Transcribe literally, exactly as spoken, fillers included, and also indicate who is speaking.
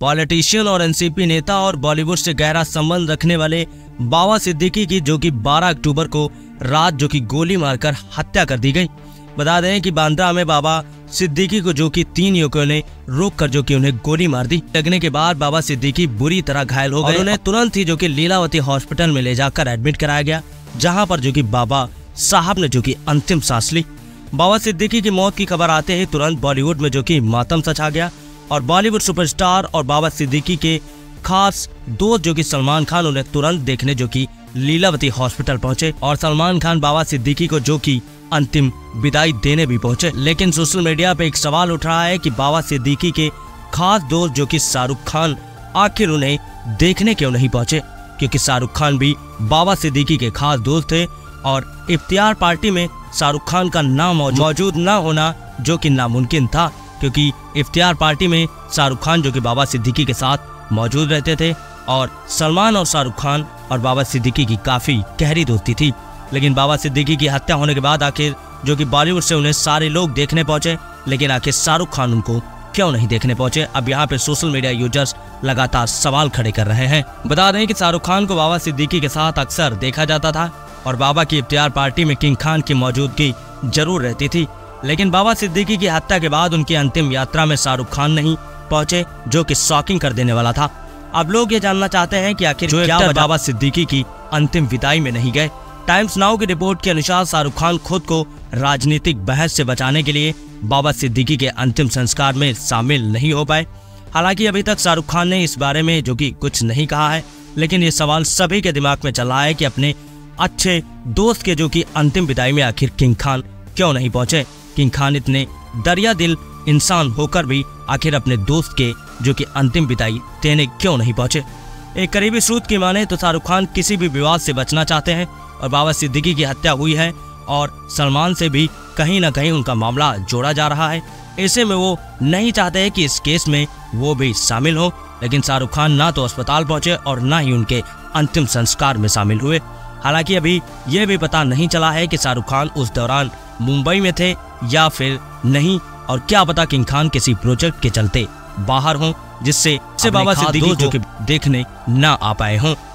Speaker 1: Politician और NCP नेता और बॉलीवुड से गहरा संबंध रखने वाले बाबा सिद्दीकी की जो कि बारह अक्टूबर को रात जो कि गोली मारकर हत्या कर दी गई। बता दें कि बांद्रा में बाबा सिद्दीकी को जो कि तीन युवकों ने रोक कर जो कि उन्हें गोली मार दी। लगने के बाद बाबा सिद्दीकी बुरी तरह घायल हो गए और उन्हें तुरंत ही जो कि लीलावती हॉस्पिटल में ले जाकर एडमिट कराया गया, जहां पर जो कि बाबा साहब ने जो कि अंतिम सांस ली। बाबा सिद्दीकी की मौत की खबर आते ही तुरंत बॉलीवुड में जो कि मातम सा छा गया और बॉलीवुड सुपरस्टार और बाबा सिद्दीकी के खास दोस्त जो कि सलमान खान उन्हें तुरंत देखने जो कि लीलावती हॉस्पिटल पहुंचे और सलमान खान बाबा सिद्दीकी को जो कि अंतिम विदाई देने भी पहुंचे। लेकिन सोशल मीडिया पे एक सवाल उठ रहा है कि बाबा सिद्दीकी के खास दोस्त जो कि शाहरुख खान आखिर उन्हें देखने क्यों नहीं पहुंचे, क्योंकि शाहरुख खान भी बाबा सिद्दीकी के खास दोस्त थे और इफ्तियार पार्टी में शाहरुख खान का नाम मौजूद न होना जो कि नामुमकिन था, क्योंकि इफ्तियार पार्टी में शाहरुख खान जो कि बाबा सिद्दीकी के साथ मौजूद रहते थे और सलमान और शाहरुख खान और बाबा सिद्दीकी की काफी गहरी दोस्ती थी। लेकिन बाबा सिद्दीकी की हत्या होने के बाद आखिर जो कि बॉलीवुड से उन्हें सारे लोग देखने पहुंचे, लेकिन आखिर शाहरुख खान उनको क्यों नहीं देखने पहुंचे। अब यहाँ पे सोशल मीडिया यूजर्स लगातार सवाल खड़े कर रहे हैं। बता दें कि शाहरुख खान को बाबा सिद्दीकी के साथ अक्सर देखा जाता था और बाबा की इफ्तियार पार्टी में किंग खान की मौजूदगी जरूर रहती थी। लेकिन बाबा सिद्दीकी की हत्या के बाद उनकी अंतिम यात्रा में शाहरुख खान नहीं पहुंचे, जो कि शॉकिंग कर देने वाला था। अब लोग ये जानना चाहते हैं कि आखिर क्या बाबा सिद्दीकी की अंतिम विदाई में नहीं गए। टाइम्स नाउ की रिपोर्ट के अनुसार शाहरुख खान खुद को राजनीतिक बहस से बचाने के लिए बाबा सिद्दीकी के अंतिम संस्कार में शामिल नहीं हो पाए। हालांकि अभी तक शाहरुख खान ने इस बारे में जो कि कुछ नहीं कहा है, लेकिन ये सवाल सभी के दिमाग में चल रहा है कि अपने अच्छे दोस्त के जो कि अंतिम विदाई में आखिर किंग खान क्यों नहीं पहुंचे। किंग खान इतने दरिया दिल इंसान होकर भी आखिर अपने दोस्त के जो कि अंतिम विदाई देने क्यों नहीं पहुंचे। एक करीबी स्रोत की माने तो शाहरुख खान किसी भी विवाद से बचना चाहते हैं और बाबा सिद्दीकी की हत्या हुई है और सलमान से भी कहीं ना कहीं उनका मामला जोड़ा जा रहा है। ऐसे में वो नहीं चाहते हैं कि इस केस में वो भी शामिल हो। लेकिन शाहरुख खान ना तो अस्पताल पहुंचे और ना ही उनके अंतिम संस्कार में शामिल हुए। हालांकि अभी ये भी पता नहीं चला है कि शाहरुख खान उस दौरान मुंबई में थे या फिर नहीं, और क्या पता किंग खान किसी प्रोजेक्ट के चलते बाहर हों जिससे बाबा सिद्दीकी को देखने ना आ पाए हों।